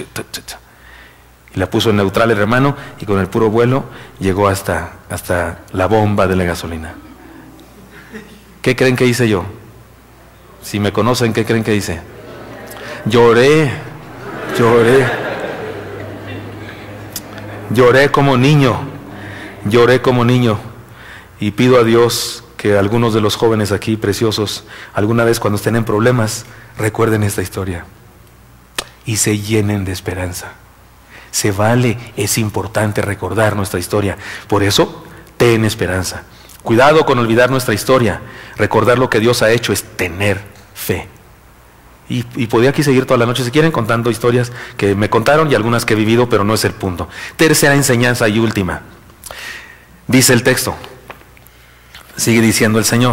y la puso en neutral el hermano, y con el puro vuelo llegó hasta la bomba de la gasolina. ¿Qué creen que hice yo? Si me conocen, ¿qué creen que hice? Lloré como niño, y pido a Dios que algunos de los jóvenes aquí preciosos, alguna vez cuando estén en problemas, recuerden esta historia y se llenen de esperanza. Se vale, es importante recordar nuestra historia. Por eso, ten esperanza. Cuidado con olvidar nuestra historia. Recordar lo que Dios ha hecho es tener fe. Y podría aquí seguir toda la noche, si quieren, contando historias que me contaron y algunas que he vivido, pero no es el punto. Tercera enseñanza y última. Dice el texto, sigue diciendo el Señor.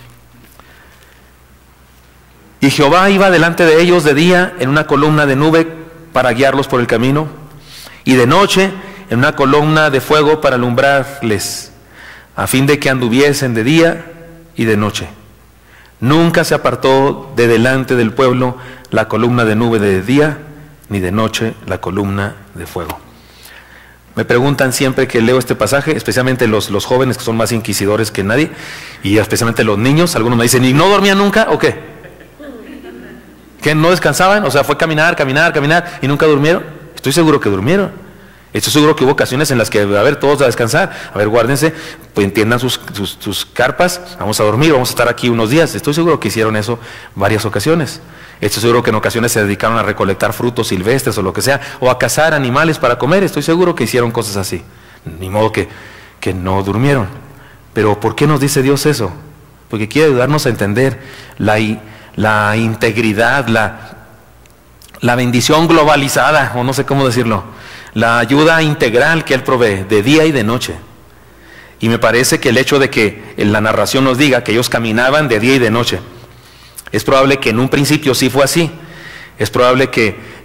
Y Jehová iba delante de ellos de día en una columna de nube para guiarlos por el camino, y de noche en una columna de fuego para alumbrarles, a fin de que anduviesen de día y de noche. Nunca se apartó de delante del pueblo la columna de nube de día, ni de noche la columna de fuego. Me preguntan siempre que leo este pasaje, especialmente los jóvenes que son más inquisidores que nadie, y especialmente los niños. Algunos me dicen, ¿y no dormían nunca o qué? ¿Que no descansaban? O sea, fue caminar y nunca durmieron. Estoy seguro que durmieron. Estoy seguro que hubo ocasiones en las que, a ver, todos a descansar, a ver, guárdense, pues entiendan sus carpas, vamos a dormir, vamos a estar aquí unos días. Estoy seguro que hicieron eso varias ocasiones. Estoy seguro que en ocasiones se dedicaron a recolectar frutos silvestres o lo que sea, o a cazar animales para comer. Estoy seguro que hicieron cosas así. Ni modo que no durmieron. Pero ¿por qué nos dice Dios eso? Porque quiere ayudarnos a entender la integridad, la bendición globalizada, o no sé cómo decirlo, la ayuda integral que Él provee de día y de noche. Y me parece que el hecho de que en la narración nos diga que ellos caminaban de día y de noche, es probable que en un principio sí fue así. Es probable que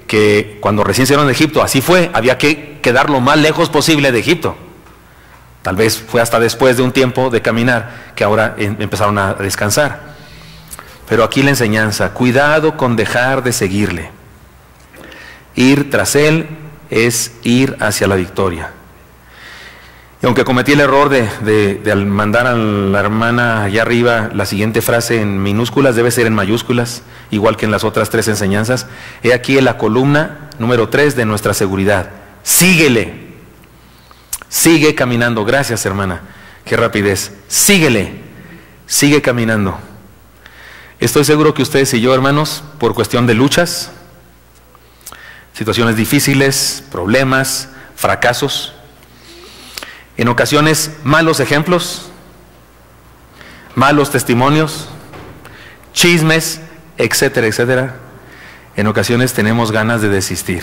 que cuando recién salieron de Egipto, así fue, había que quedar lo más lejos posible de Egipto. Tal vez fue hasta después de un tiempo de caminar que ahora empezaron a descansar. Pero aquí la enseñanza, cuidado con dejar de seguirle. Ir tras él es ir hacia la victoria. Y aunque cometí el error de al mandar a la hermana allá arriba la siguiente frase en minúsculas, debe ser en mayúsculas, igual que en las otras 3 enseñanzas. He aquí en la columna número 3 de nuestra seguridad. Síguele. Sigue caminando. Gracias, hermana. Qué rapidez. Síguele. Sigue caminando. Estoy seguro que ustedes y yo, hermanos, por cuestión de luchas, situaciones difíciles, problemas, fracasos, en ocasiones malos ejemplos, malos testimonios, chismes, etcétera, etcétera, en ocasiones tenemos ganas de desistir.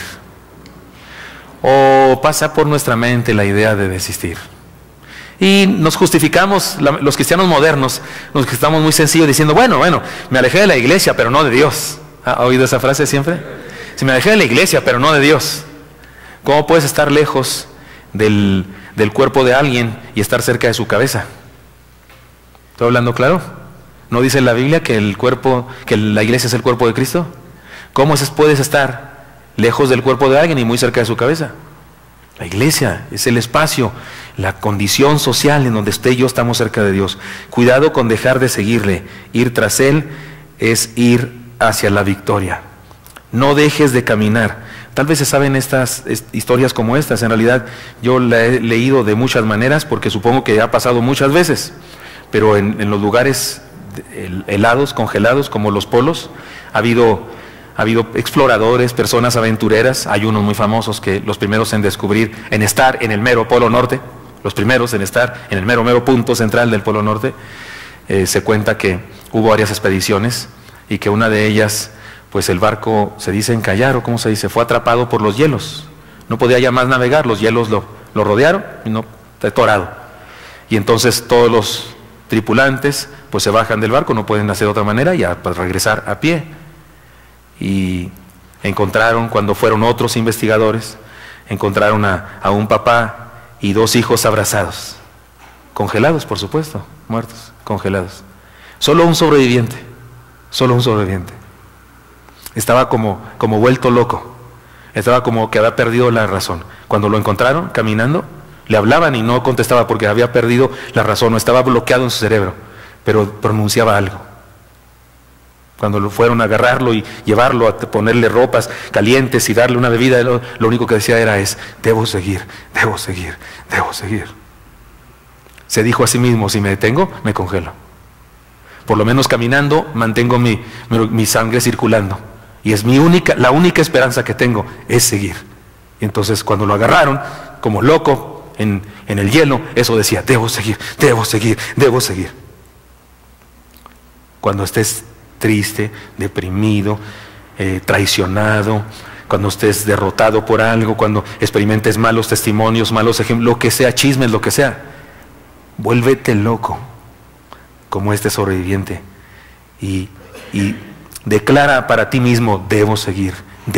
O pasa por nuestra mente la idea de desistir. Y nos justificamos, los cristianos modernos, los que estamos muy sencillos diciendo, bueno, me alejé de la iglesia, pero no de Dios. ¿Ha oído esa frase siempre? Si me alejé de la iglesia, pero no de Dios. ¿Cómo puedes estar lejos del cuerpo de alguien y estar cerca de su cabeza? ¿Estoy hablando claro? ¿No dice la Biblia que la iglesia es el cuerpo de Cristo? ¿Cómo puedes estar lejos del cuerpo de alguien y muy cerca de su cabeza? La iglesia es el espacio, la condición social en donde usted y yo estamos cerca de Dios. Cuidado con dejar de seguirle. Ir tras él es ir hacia la victoria. No dejes de caminar. Tal vez se saben estas historias como estas. En realidad yo la he leído de muchas maneras porque supongo que ha pasado muchas veces. Pero en los lugares helados, congelados, como los polos, ha habido exploradores, personas aventureras. Hay unos muy famosos que los primeros en descubrir, en estar en el mero Polo Norte, los primeros en estar en el mero punto central del Polo Norte. Se cuenta que hubo varias expediciones y que una de ellas, pues el barco, se dice encallar, o cómo se dice, fue atrapado por los hielos. No podía ya más navegar, los hielos lo rodearon y no, está atorado. Y entonces todos los tripulantes pues se bajan del barco, no pueden hacer de otra manera, y pues regresar a pie. Y encontraron, cuando fueron otros investigadores, encontraron a un papá y 2 hijos abrazados, congelados, por supuesto, muertos, congelados. Solo un sobreviviente. Estaba como vuelto loco, estaba como que había perdido la razón. Cuando lo encontraron caminando, le hablaban y no contestaba porque había perdido la razón, no estaba bloqueado en su cerebro, pero pronunciaba algo. Cuando lo fueron a agarrarlo y llevarlo a ponerle ropas calientes y darle una bebida, lo único que decía era debo seguir. Se dijo a sí mismo, si me detengo, me congelo. Por lo menos caminando, mantengo mi sangre circulando. Y es la única esperanza que tengo, es seguir. Y entonces cuando lo agarraron, como loco, en el hielo, eso decía, debo seguir. Cuando estés triste, deprimido, traicionado, cuando estés derrotado por algo, cuando experimentes malos testimonios, malos ejemplos, lo que sea, chismes, lo que sea, vuélvete loco como este sobreviviente y declara para ti mismo, debo seguir.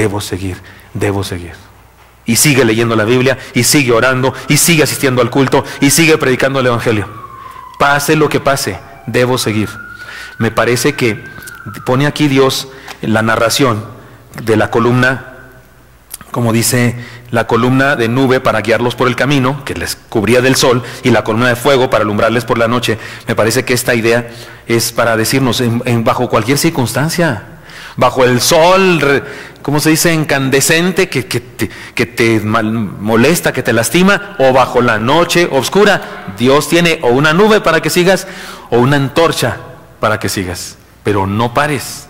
Y sigue leyendo la Biblia, y sigue orando, y sigue asistiendo al culto, y sigue predicando el Evangelio. Pase lo que pase, debo seguir. Me parece que pone aquí Dios la narración de la columna, como dice, la columna de nube para guiarlos por el camino, que les cubría del sol, y la columna de fuego para alumbrarles por la noche. Me parece que esta idea es para decirnos, bajo cualquier circunstancia, bajo el sol, ¿cómo se dice?, incandescente, que te molesta, que te lastima, o bajo la noche oscura, Dios tiene o una nube para que sigas, o una antorcha para que sigas. Pero no pares,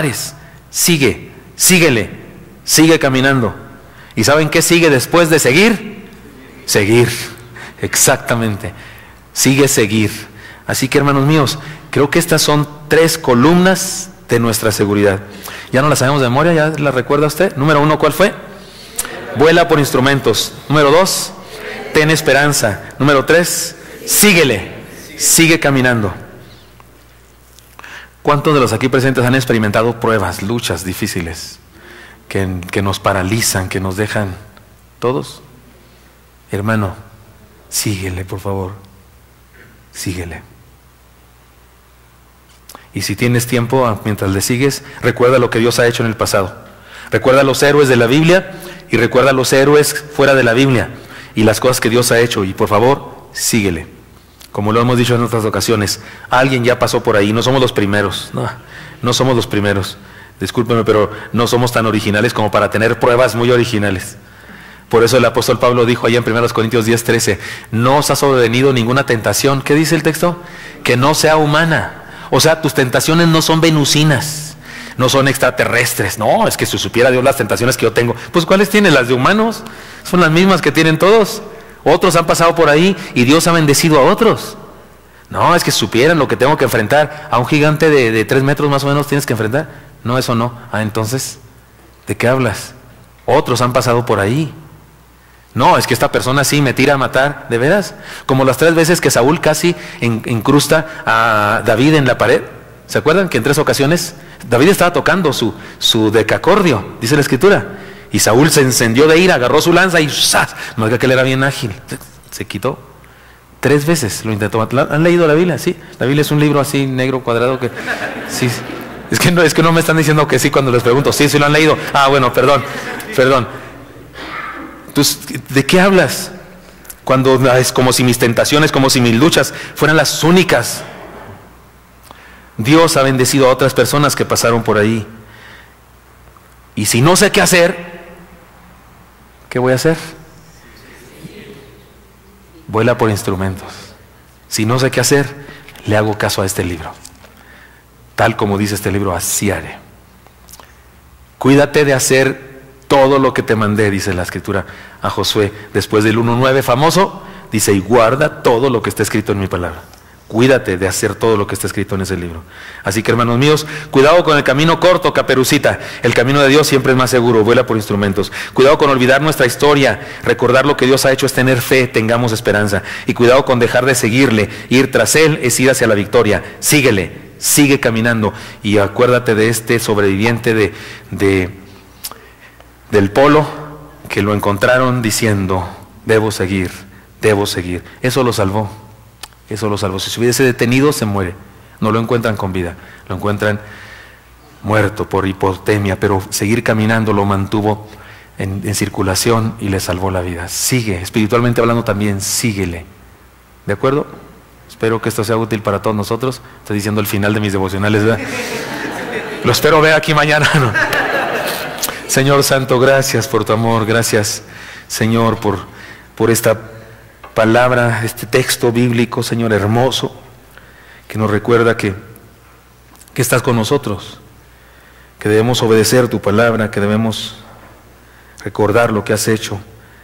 síguele, sigue caminando. ¿Y saben qué sigue después de seguir? Seguir, exactamente, seguir. Así que, hermanos míos, creo que estas son 3 columnas de nuestra seguridad. Ya no las sabemos de memoria, ¿ya las recuerda usted? Número 1, ¿cuál fue? Vuela por instrumentos. Número 2, ten esperanza. Número 3, sigue caminando. ¿Cuántos de los aquí presentes han experimentado pruebas, luchas difíciles? que nos paralizan, que nos dejan todos. Hermano, síguele, por favor, síguele. Y si tienes tiempo, mientras le sigues, recuerda lo que Dios ha hecho en el pasado. Recuerda a los héroes de la Biblia y recuerda a los héroes fuera de la Biblia y las cosas que Dios ha hecho. Y por favor, síguele. Como lo hemos dicho en otras ocasiones, alguien ya pasó por ahí, no somos los primeros. No somos los primeros. Discúlpeme, pero no somos tan originales como para tener pruebas muy originales. Por eso el apóstol Pablo dijo allá en 1 Corintios 10:13, no os ha sobrevenido ninguna tentación. ¿Qué dice el texto? Que no sea humana. O sea, tus tentaciones no son venusinas, no son extraterrestres. No, es que si supiera Dios las tentaciones que yo tengo, pues ¿cuáles tiene? Las de humanos. Son las mismas que tienen todos. Otros han pasado por ahí y Dios ha bendecido a otros. No, es que supieran lo que tengo que enfrentar. A un gigante de 3 metros más o menos tienes que enfrentar. No, eso no. Entonces, ¿de qué hablas? Otros han pasado por ahí. No, es que esta persona sí me tira a matar, ¿de veras? Como las 3 veces que Saúl casi incrusta a David en la pared. ¿Se acuerdan que en 3 ocasiones David estaba tocando su decacordio, dice la escritura? Y Saúl se encendió de ira, agarró su lanza y ¡zas! No es que él era bien ágil, se quitó. 3 veces lo intentó matar. ¿Han leído la Biblia? Sí, la Biblia es un libro así negro cuadrado que sí. Es que no me están diciendo que sí cuando les pregunto. Sí, sí lo han leído. Bueno, perdón. Entonces, ¿de qué hablas? Cuando es como si mis tentaciones, como si mis luchas fueran las únicas. Dios ha bendecido a otras personas que pasaron por ahí. Y si no sé qué hacer, ¿qué voy a hacer? Vuela por instrumentos. Si no sé qué hacer, le hago caso a este libro. Tal como dice este libro, así haré. Cuídate de hacer todo lo que te mandé, dice la escritura a Josué. Después del 1:9 famoso, dice, y guarda todo lo que está escrito en mi palabra. Cuídate de hacer todo lo que está escrito en ese libro. Así que, hermanos míos, cuidado con el camino corto, Caperucita. El camino de Dios siempre es más seguro, vuela por instrumentos. Cuidado con olvidar nuestra historia. Recordar lo que Dios ha hecho es tener fe, tengamos esperanza. Y cuidado con dejar de seguirle. Ir tras Él es ir hacia la victoria. Síguele, sigue caminando. Y acuérdate de este sobreviviente del polo, que lo encontraron diciendo, debo seguir. Eso lo salvó. Si se hubiese detenido, se muere. No lo encuentran con vida, lo encuentran muerto por hipotermia, pero seguir caminando lo mantuvo en circulación y le salvó la vida. Sigue, espiritualmente hablando también, síguele. ¿De acuerdo? Espero que esto sea útil para todos nosotros. Estoy diciendo el final de mis devocionales, ¿verdad? Lo espero ver aquí mañana, ¿no? Señor Santo, gracias por tu amor, gracias, Señor, por esta palabra, este texto bíblico, Señor, hermoso, que nos recuerda que estás con nosotros, que debemos obedecer tu palabra, que debemos recordar lo que has hecho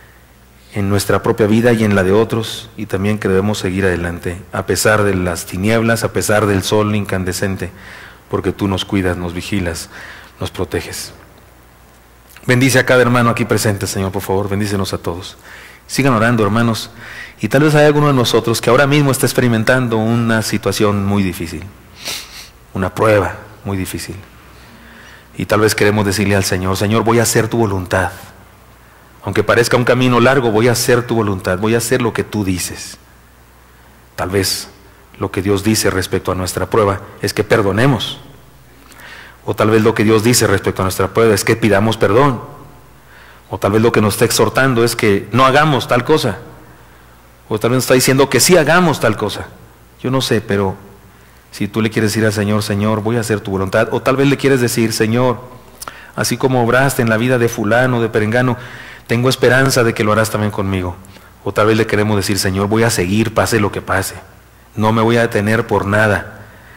en nuestra propia vida y en la de otros, y también que debemos seguir adelante, a pesar de las tinieblas, a pesar del sol incandescente, porque tú nos cuidas, nos vigilas, nos proteges. Bendice a cada hermano aquí presente, Señor, por favor, bendícenos a todos. Sigan orando, hermanos, y tal vez hay alguno de nosotros que ahora mismo está experimentando una situación muy difícil, una prueba muy difícil. Y tal vez queremos decirle al Señor, Señor, voy a hacer tu voluntad. Aunque parezca un camino largo, voy a hacer tu voluntad, voy a hacer lo que tú dices. Tal vez lo que Dios dice respecto a nuestra prueba es que perdonemos. O tal vez lo que Dios dice respecto a nuestra prueba es que pidamos perdón. O tal vez lo que nos está exhortando es que no hagamos tal cosa. O tal vez nos está diciendo que sí hagamos tal cosa. Yo no sé, pero si tú le quieres decir al Señor, Señor, voy a hacer tu voluntad. O tal vez le quieres decir, Señor, así como obraste en la vida de fulano, de perengano, tengo esperanza de que lo harás también conmigo. O tal vez le queremos decir, Señor, voy a seguir, pase lo que pase. No me voy a detener por nada.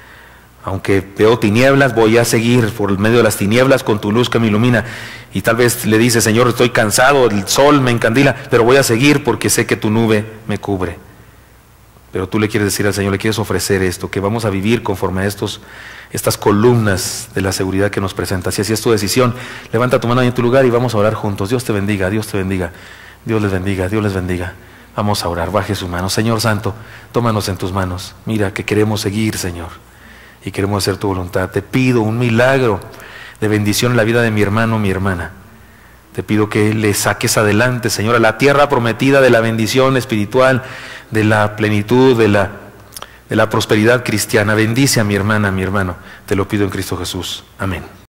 Aunque veo tinieblas, voy a seguir por medio de las tinieblas con tu luz que me ilumina. Y tal vez le dice, Señor, estoy cansado, el sol me encandila, pero voy a seguir porque sé que tu nube me cubre. Pero tú le quieres decir al Señor, le quieres ofrecer esto, que vamos a vivir conforme a estas columnas de la seguridad que nos presenta. Si así es tu decisión, levanta tu mano ahí en tu lugar y vamos a orar juntos. Dios te bendiga, Dios te bendiga, Dios les bendiga, Dios les bendiga. Vamos a orar, baje su mano. Señor Santo, tómanos en tus manos. Mira que queremos seguir, Señor, y queremos hacer tu voluntad. Te pido un milagro de bendición en la vida de mi hermano, mi hermana. Te pido que le saques adelante, Señor, a la tierra prometida de la bendición espiritual, de la plenitud, de la prosperidad cristiana. Bendice a mi hermana, a mi hermano. Te lo pido en Cristo Jesús. Amén.